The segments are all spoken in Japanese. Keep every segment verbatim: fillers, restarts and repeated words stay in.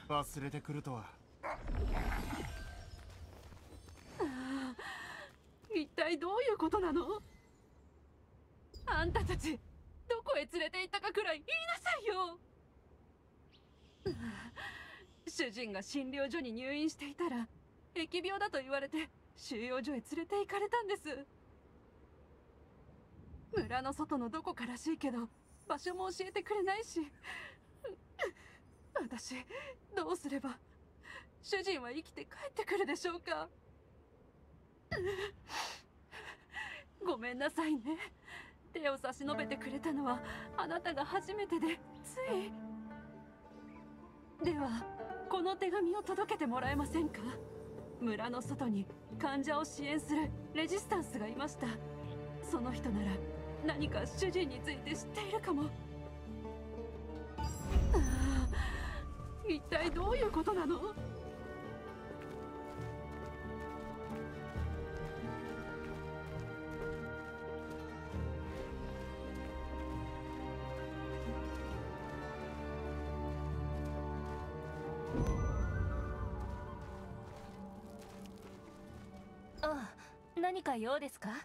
忘れてくるとは。 一体どういうことなの？あんたたちどこへ連れて行ったかくらい言いなさいよ。主人が診療所に入院していたら疫病だと言われて収容所へ連れて行かれたんです。村の外のどこからしいけど場所も教えてくれないし、私どうすれば主人は生きて帰ってくるでしょうか。ごめんなさいね。手を差し伸べてくれたのはあなたが初めてでつい。ではこの手紙を届けてもらえませんか？村の外に患者を支援するレジスタンスがいました。その人なら何か主人について知っているかも。ああ、一体どういうことなの？ あ、何か用ですか？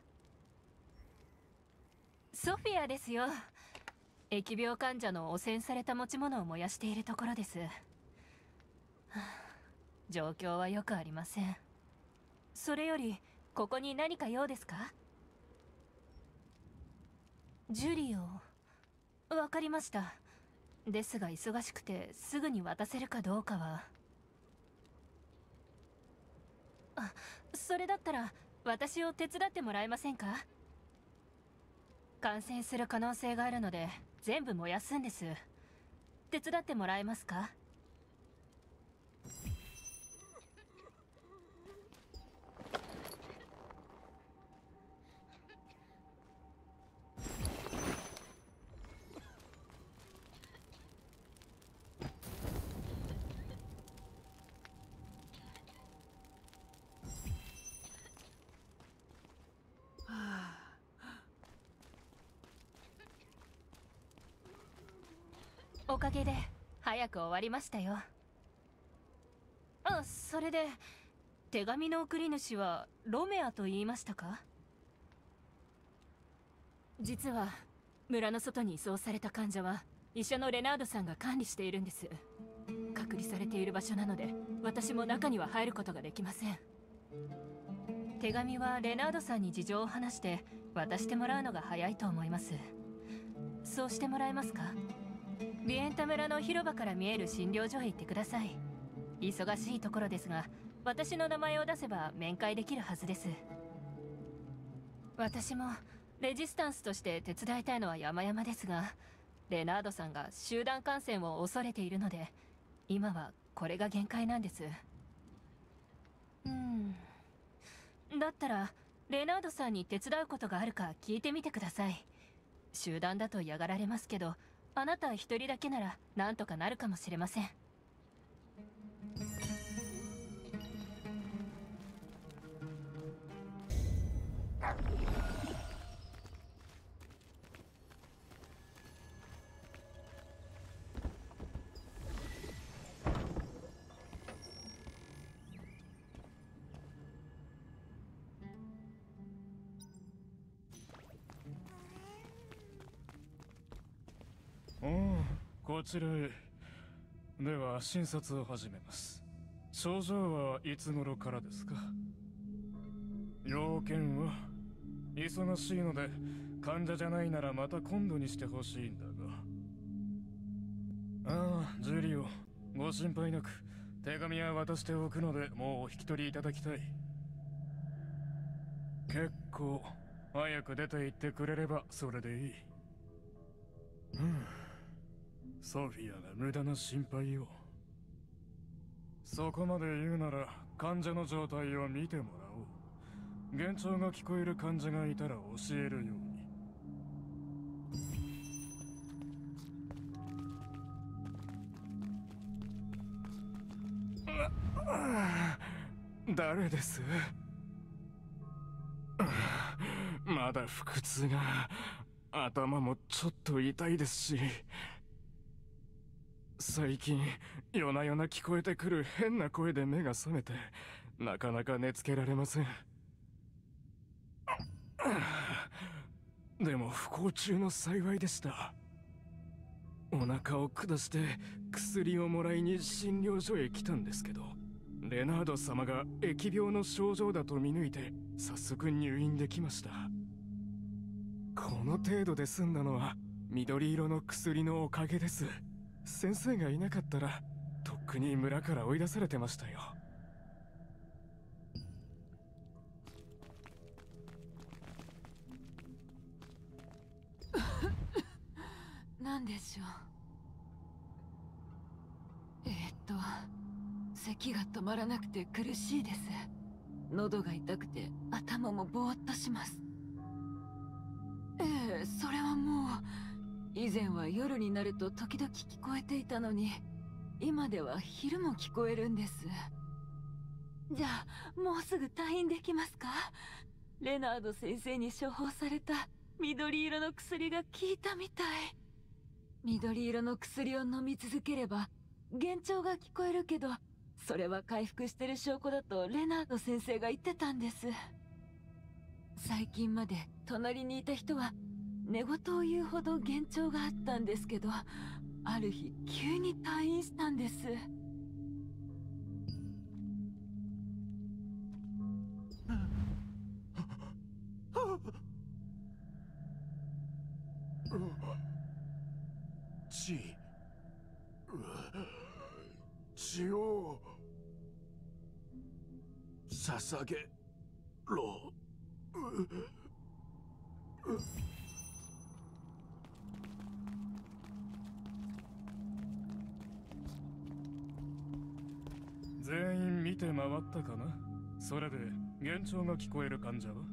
ソフィアですよ。疫病患者の汚染された持ち物を燃やしているところです。はあ、状況はよくありません。それよりここに何か用ですか？ジュリオ、わかりました。ですが忙しくてすぐに渡せるかどうかは。あ、それだったら私を手伝ってもらえませんか？感染する可能性があるので全部燃やすんです。手伝ってもらえますか？おかげで早く終わりましたよ。あ、それで手紙の送り主はロメアと言いましたか？実は村の外に移送された患者は医者のレナードさんが管理しているんです。隔離されている場所なので私も中には入ることができません。手紙はレナードさんに事情を話して渡してもらうのが早いと思います。そうしてもらえますか？ビエンタ村の広場から見える診療所へ行ってください。忙しいところですが私の名前を出せば面会できるはずです。私もレジスタンスとして手伝いたいのは山々ですが、レナードさんが集団感染を恐れているので今はこれが限界なんです。うん、だったらレナードさんに手伝うことがあるか聞いてみてください。集団だと嫌がられますけどあなた一人だけならなんとかなるかもしれません。 おお、こちらへ。では診察を始めます。症状はいつ頃からですか？要件は忙しいので患者じゃないならまた今度にしてほしいんだが。ああ、ジュリオ、ご心配なく手紙は渡しておくのでもうお引き取りいただきたい。結構早く出て行ってくれればそれでいい。うん、ソフィアが無駄な心配を。そこまで言うなら患者の状態を見てもらおう。幻聴が聞こえる患者がいたら教えるように。誰です？まだ腹痛が、頭もちょっと痛いですし。 最近夜な夜な聞こえてくる変な声で目が覚めてなかなか寝つけられません。でも不幸中の幸いでした。お腹を下して薬をもらいに診療所へ来たんですけど、レナード様が疫病の症状だと見抜いて早速入院できました。この程度で済んだのは緑色の薬のおかげです。先生がいなかったらとっくに村から追い出されてましたよ。 何でしょう。えー、っと咳が止まらなくて苦しいです。喉が痛くて頭もぼーっとします。ええ、それはもう以前は夜になると時々聞こえていたのに、今では昼も聞こえるんです。じゃあもうすぐ退院できますか？レナード先生に処方された緑色の薬が効いたみたい。緑色の薬を飲み続ければ幻聴が聞こえるけど、それは回復してる証拠だとレナード先生が言ってたんです。最近まで隣にいた人は寝言を言うほど幻聴があったんですけど、ある日急に退院したんです。 血血を捧げろ。全員見て回ったかな。それで幻聴が聞こえる患者は？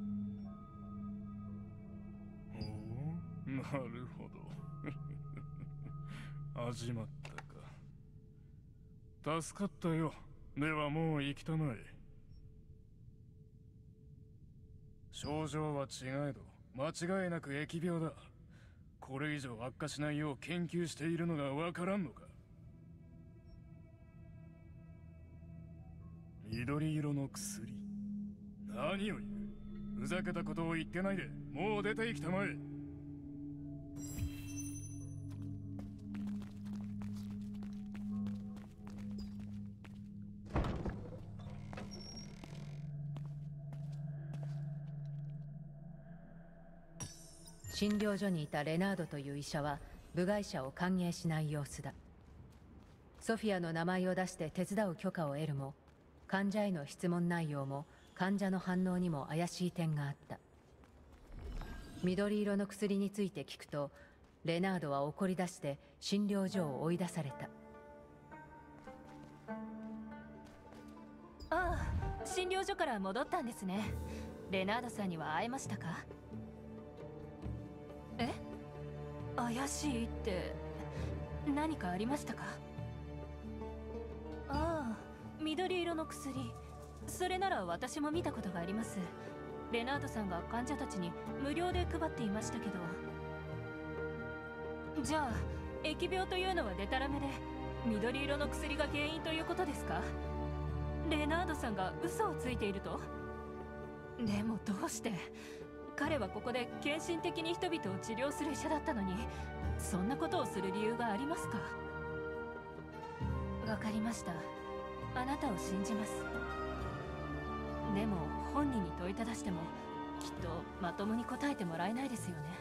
おお、なるほど。始まったか。助かったよ。ではもう行きたまえ。症状は違えど間違いなく疫病だ。これ以上悪化しないよう研究しているのがわからんのか。緑色の薬。何を言う。ふざけたことを言ってないでもう出て行きたまえ。 診療所にいたレナードという医者は部外者を歓迎しない様子だ。ソフィアの名前を出して手伝う許可を得るも、患者への質問内容も患者の反応にも怪しい点があった。緑色の薬について聞くと、レナードは怒り出して診療所を追い出された。 ああ、診療所から戻ったんですね。レナードさんには会えましたか？え？怪しいって何かありましたか？ああ、緑色の薬。それなら私も見たことがあります。レナードさんが患者たちに無料で配っていましたけど。じゃあ疫病というのはデタラメで、緑色の薬が原因ということですか？レナードさんが嘘をついていると？でもどうして？彼はここで献身的に人々を治療する医者だったのに、そんなことをする理由がありますか？わかりました。あなたを信じます。でも本人に問いただしてもきっとまともに答えてもらえないですよね。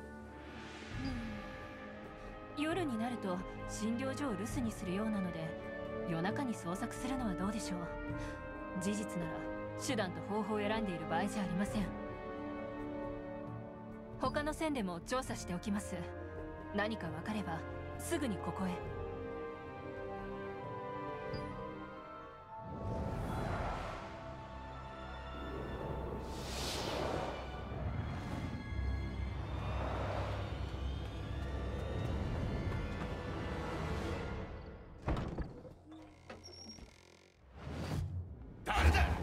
うん、夜になると診療所を留守にするようなので、夜中に捜索するのはどうでしょう。事実なら手段と方法を選んでいる場合じゃありません。他の線でも調査しておきます。何か分かればすぐにここへ。 誰だ？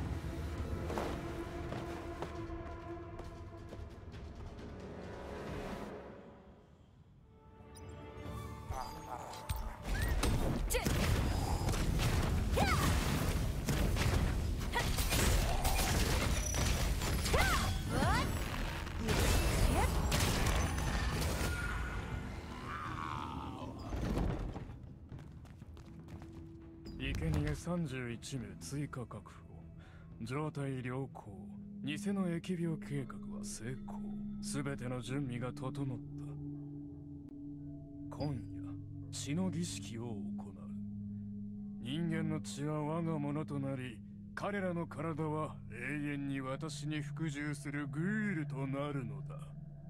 生贄さんじゅういちめい追加確保。状態良好。偽の疫病計画は成功。すべての準備が整った。今夜血の儀式を行う。人間の血は我が物となり、彼らの体は永遠に私に服従するグールとなるのだ。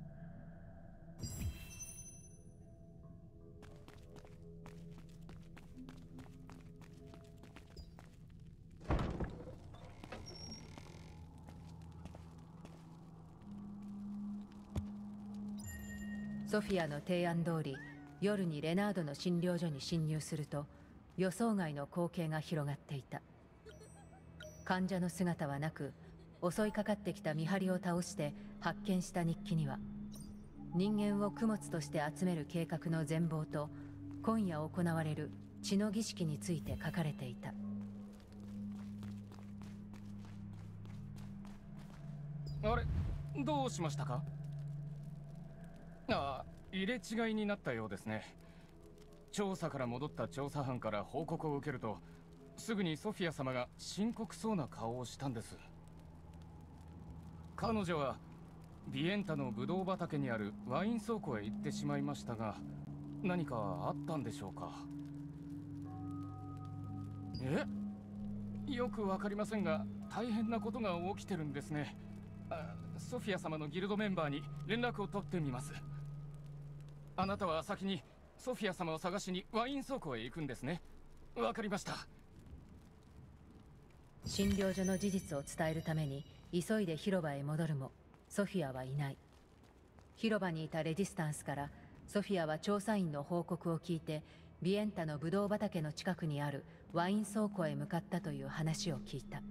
ソフィアの提案通り、夜にレナードの診療所に侵入すると、予想外の光景が広がっていた。患者の姿はなく、襲いかかってきた見張りを倒して発見した日記には、人間を供物として集める計画の全貌と、今夜行われる血の儀式について書かれていた。 あれ、どうしましたか？ああ、入れ違いになったようですね。調査から戻った調査班から報告を受けると、すぐにソフィア様が深刻そうな顔をしたんです。彼女はビエンタのブドウ畑にあるワイン倉庫へ行ってしまいましたが、何かあったんでしょうか？え？よくわかりませんが、大変なことが起きてるんですね。あ、ソフィア様のギルドメンバーに連絡を取ってみます。あなたは先にソフィア様を探しにワイン倉庫へ行くんですね。わかりました。 診療所の事実を伝えるために急いで広場へ戻るも、ソフィアはいない。広場にいたレジスタンスからソフィアは調査員の報告を聞いて、ビエンタのブドウ畑の近くにあるワイン倉庫へ向かったという話を聞いた。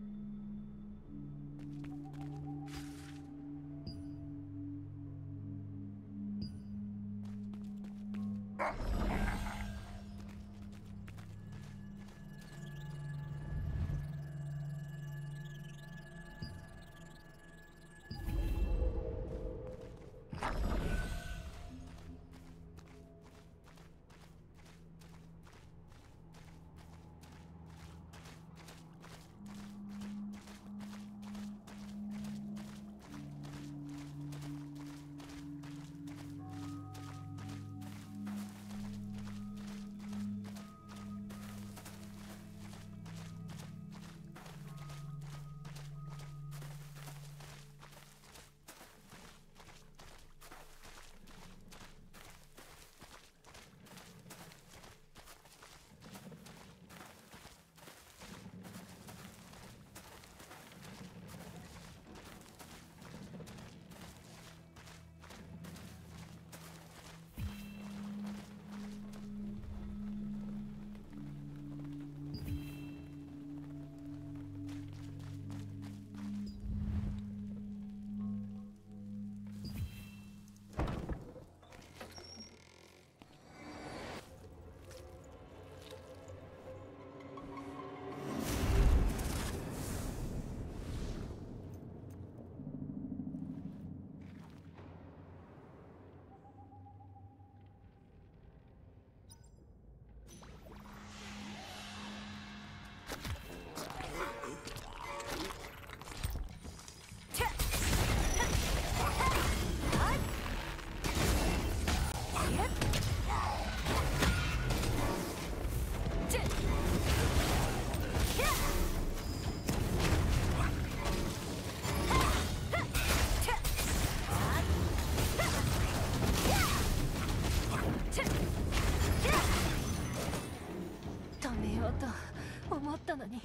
思ったのに。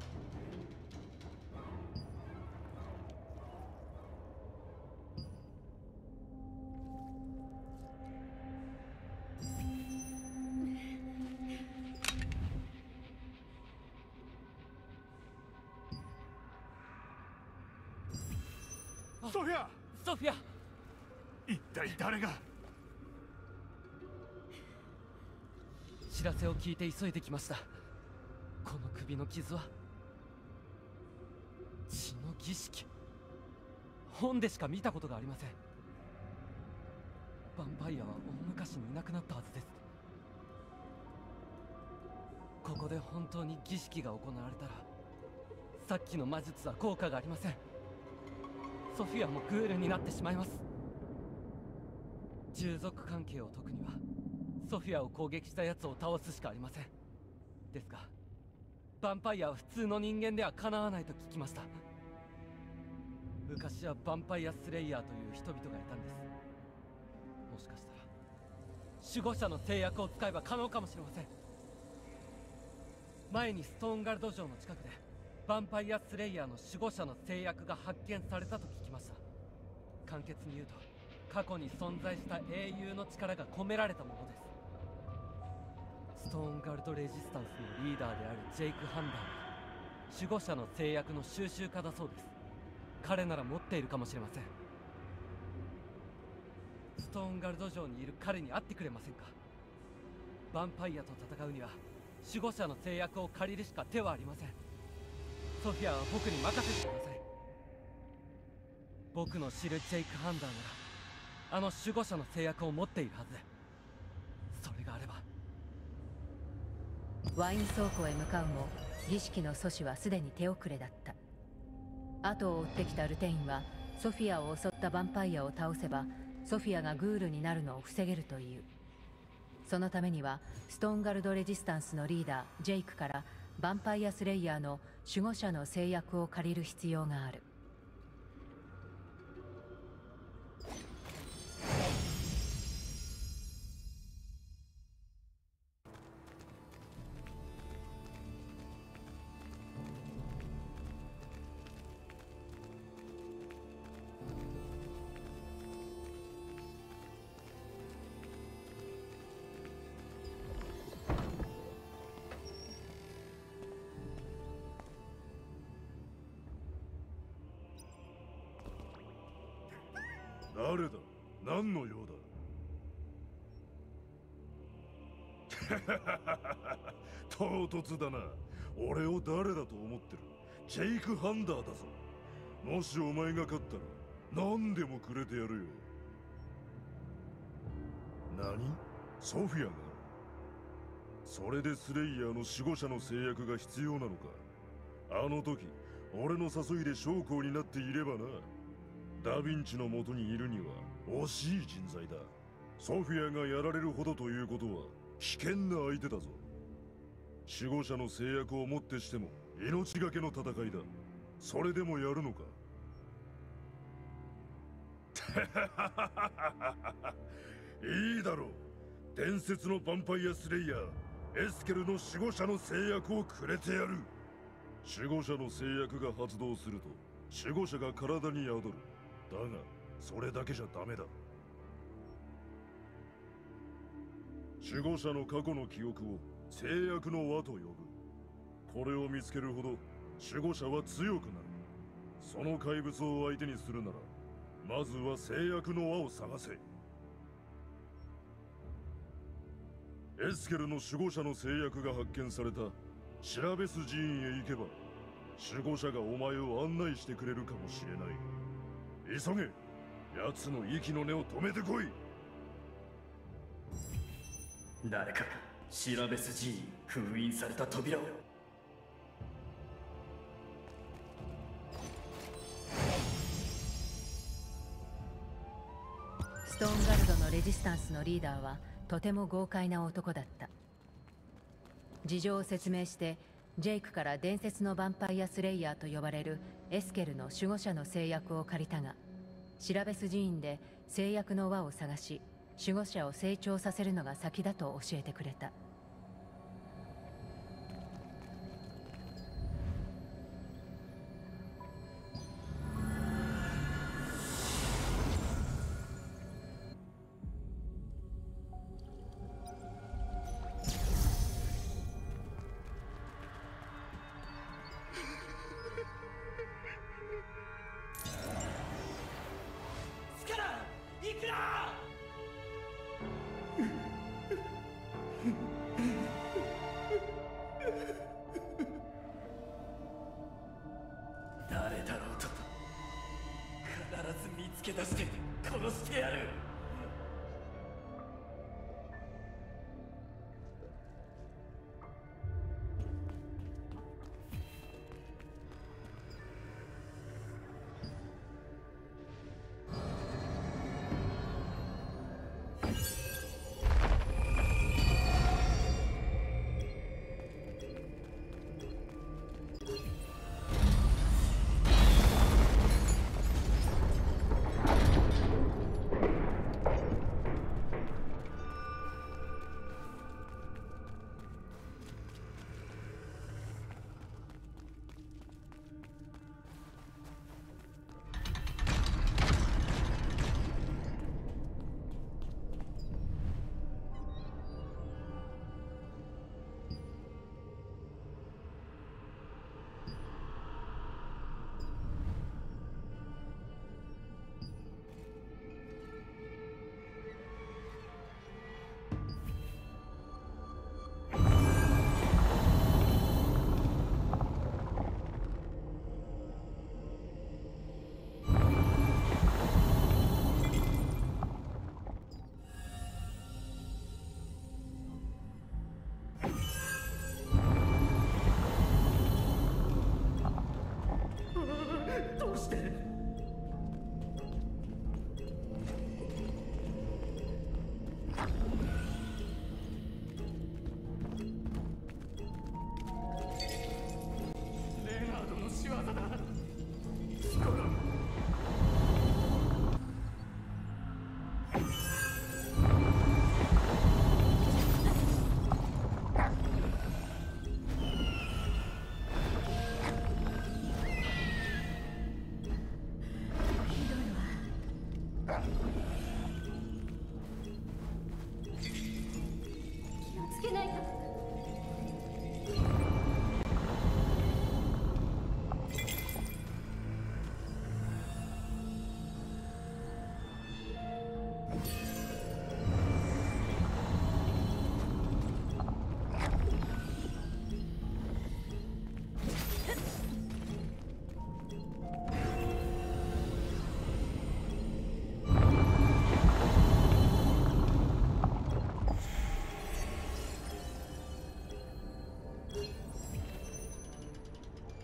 ソフィア！ ソフィア！ 一体誰が？ 知らせを聞いて急いできました。この首の傷は血の儀式。本でしか見たことがありません。ヴァンパイアは大昔にいなくなったはずです。こここで本当に儀式が行われたら、さっきの魔術は効果がありません。ソフィアもグールになってしまいます。従属関係を解くにはソフィアを攻撃した奴を倒すしかありません。ですがヴァンパイアは普通の人間ではかなわないと聞きました。昔はヴァンパイアスレイヤーという人々がいたんです。もしかしたら守護者の制約を使えば可能かもしれません。前にストーンガルド城の近くでヴァンパイアスレイヤーの守護者の制約が発見されたと聞きました。簡潔に言うと過去に存在した英雄の力が込められたものです。ストーンガルドレジスタンスのリーダーであるジェイク・ハンダーは守護者の制約の収集家だそうです。彼なら持っているかもしれません。ストーンガルド城にいる彼に会ってくれませんか。ヴァンパイアと戦うには守護者の制約を借りるしか手はありません。ソフィアは僕に任せてください。僕の知るジェイク・ハンダーならあの守護者の制約を持っているはず。それがあれば。 ワイン倉庫へ向かうも儀式の阻止はすでに手遅れだった。後を追ってきたルテインはソフィアを襲ったヴァンパイアを倒せばソフィアがグールになるのを防げるという。そのためにはストーンガルドレジスタンスのリーダージェイクからヴァンパイアスレイヤーの守護者の制約を借りる必要がある。 誰だ？何の用だ？唐突だな。俺を誰だと思ってる？ジェイク・ハンダーだぞ。もしお前が勝ったら何でもくれてやるよ。何？ソフィアが？それでスレイヤーの守護者の制約が必要なのか？あの時俺の誘いで将校になっていればな。ダヴィンチの元にいるには惜しい人材だ。ソフィアがやられるほどということは危険な相手だぞ。守護者の制約をもってしても命がけの戦いだ。それでもやるのか？いいだろう。伝説のヴァンパイアスレイヤーエスケルの守護者の制約をくれてやる。守護者の制約が発動すると守護者が体に宿る。だがそれだけじゃダメだ。守護者の過去の記憶を制約の輪と呼ぶ。これを見つけるほど守護者は強くなる。その怪物を相手にするならまずは制約の輪を探せ。エスケルの守護者の制約が発見されたシラベス寺院へ行けば守護者がお前を案内してくれるかもしれない。急げ。奴の息の根を止めてこい。 誰かシラベス寺院封印された扉を。 ストーンガルドのレジスタンスのリーダーはとても豪快な男だった。事情を説明してジェイクから伝説のヴァンパイアスレイヤーと呼ばれるエスケルの守護者の制約を借りたが、シラベス寺院で制約の輪を探し守護者を成長させるのが先だと教えてくれた。 誰だろうと必ず見つけ出して殺してやる。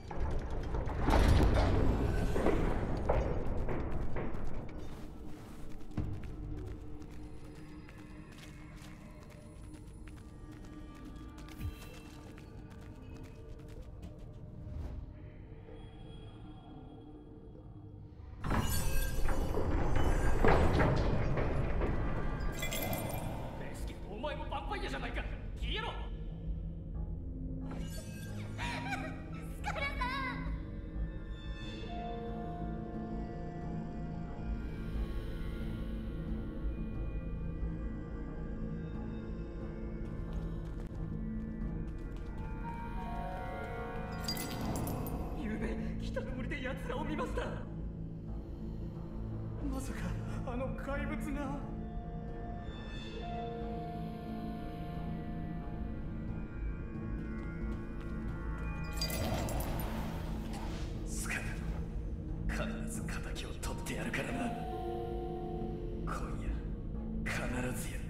お前もヴァンパイアじゃないか。消えろ。 スカラさん。 ゆうべ北の森で奴らを見ました。まさかあの怪物が。スカル、必ず敵を取ってやるからな。今夜必ずやる。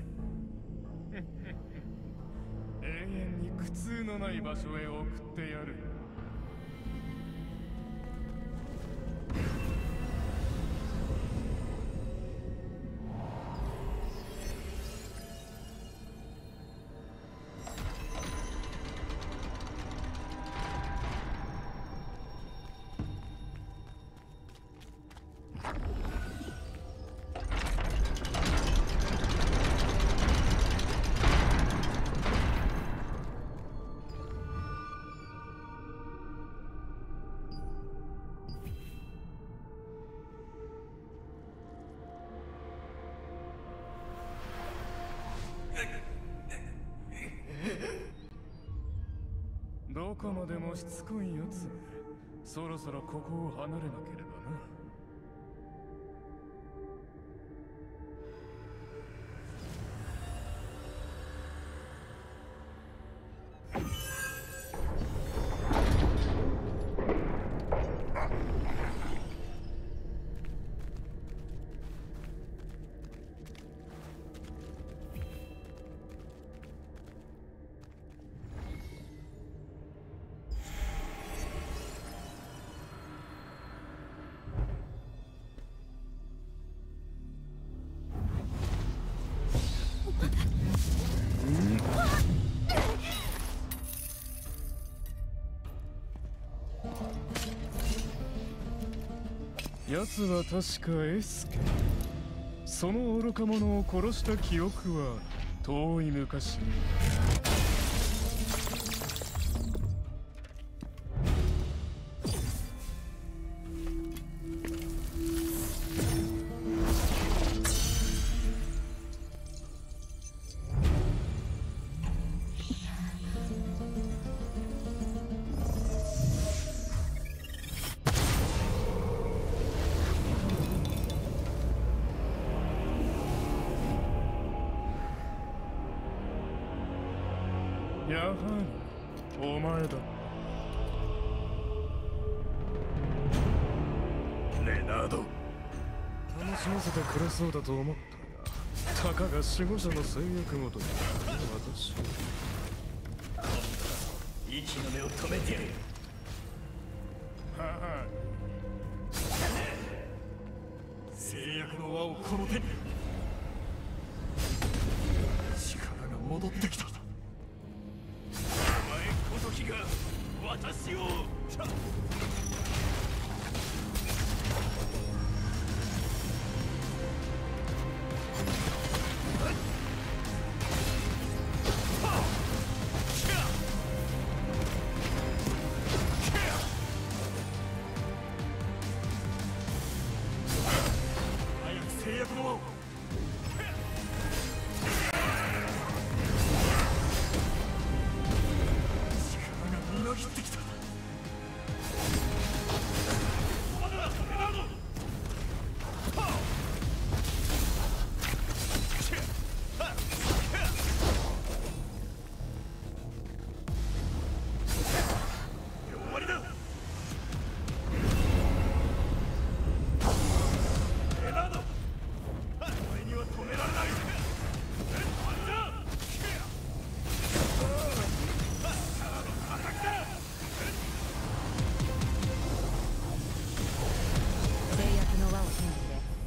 永遠に苦痛のない場所へ送ってやる。どこまでもしつこいやつ。そろそろここを離れなければな。奴は確かエスケ。その愚か者を殺した記憶は遠い昔に。やはりお前だ。レナード、楽しませてくれそうだと思ったが、たかが守護者の制約ごとに私息の根を止めてやる。 はは制約の輪をこの手に。力が戻ってきた。お前ごときが私を。制約の輪を。力がみなぎってきた。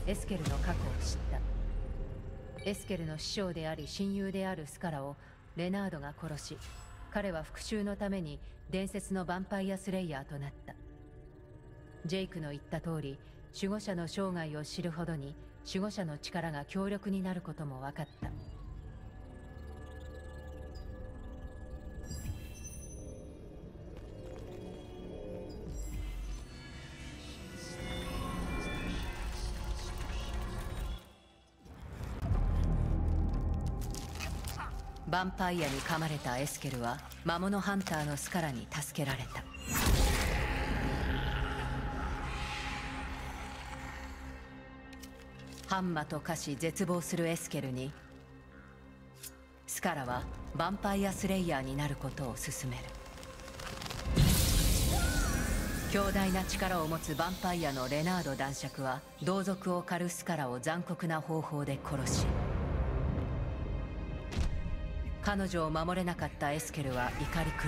エスケルの過去を知った。エスケルの師匠であり親友であるスカラをレナードが殺し、彼は復讐のために伝説のヴァンパイアスレイヤーとなった。ジェイクの言った通り、守護者の生涯を知るほどに守護者の力が強力になることも分かった。ヴァンパイアに噛まれたエスケルは魔物ハンターのスカラに助けられた。ハンマと化し絶望するエスケルにスカラはヴァンパイアスレイヤーになることを勧める。強大な力を持つヴァンパイアのレナード男爵は同族を狩るスカラを残酷な方法で殺し、彼女を守れなかったエスケルは怒り狂った。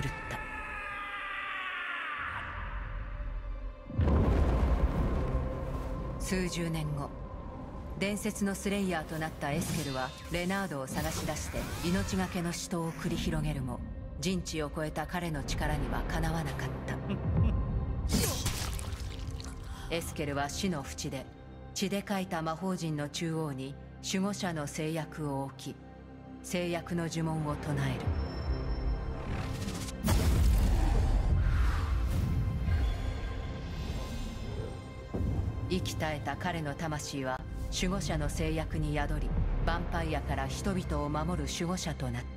数十年後、伝説のスレイヤーとなったエスケルはレナードを探し出して命がけの死闘を繰り広げるも、人知を超えた彼の力にはかなわなかったエスケルは死の淵で血で描いた魔法陣の中央に守護者の制約を置き、制約の呪文を唱える。息絶えた彼の魂は守護者の制約に宿り、ヴァンパイアから人々を守る守護者となった。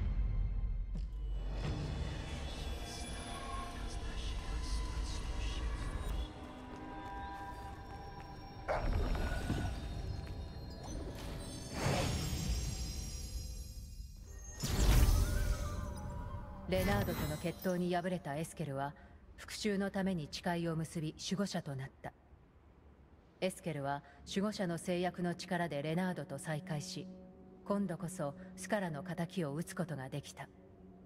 レナードとの決闘に敗れたエスケルは復讐のために誓いを結び守護者となった。エスケルは守護者の制約の力でレナードと再会し、今度こそスカラの仇を討つことができた。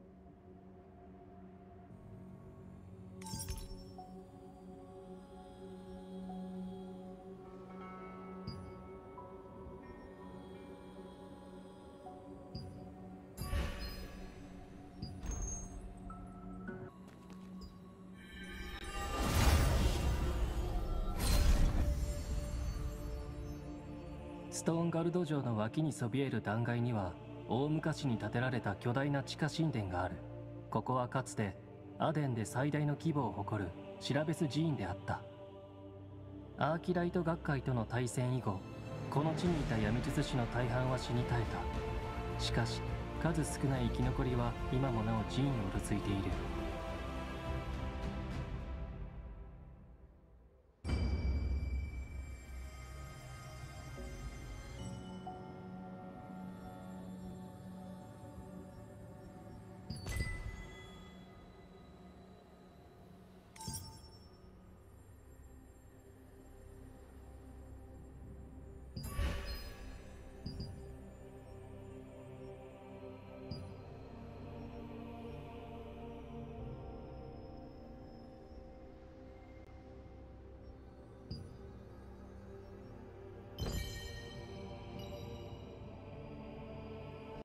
ストーンガルド城の脇にそびえる断崖には大昔に建てられた巨大な地下神殿がある。ここはかつてアデンで最大の規模を誇るシラベス寺院であった。アーキライト学会との対戦以後、この地にいた闇術師の大半は死に絶えた。しかし数少ない生き残りは今もなお寺院をうろついている。